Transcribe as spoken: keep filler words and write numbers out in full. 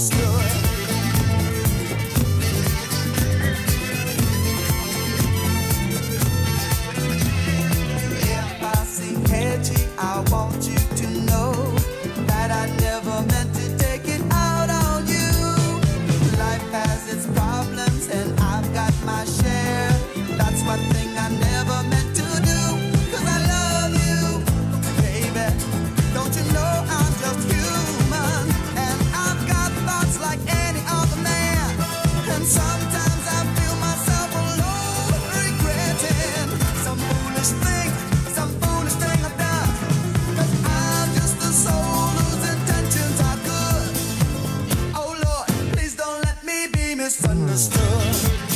misunderstood. If I seem edgy, I want you to know that I never meant to take it out on you. Life has its problems and I've got my share. That's one thing I never meant to do, 'cause I love you, baby. Don't you know I'm just human, and I've got thoughts like any other man. And sometimes I feel myself alone, regretting some foolish thing, some foolish thing I've done. 'Cause I'm just a soul whose intentions are good. Oh Lord, please don't let me be misunderstood.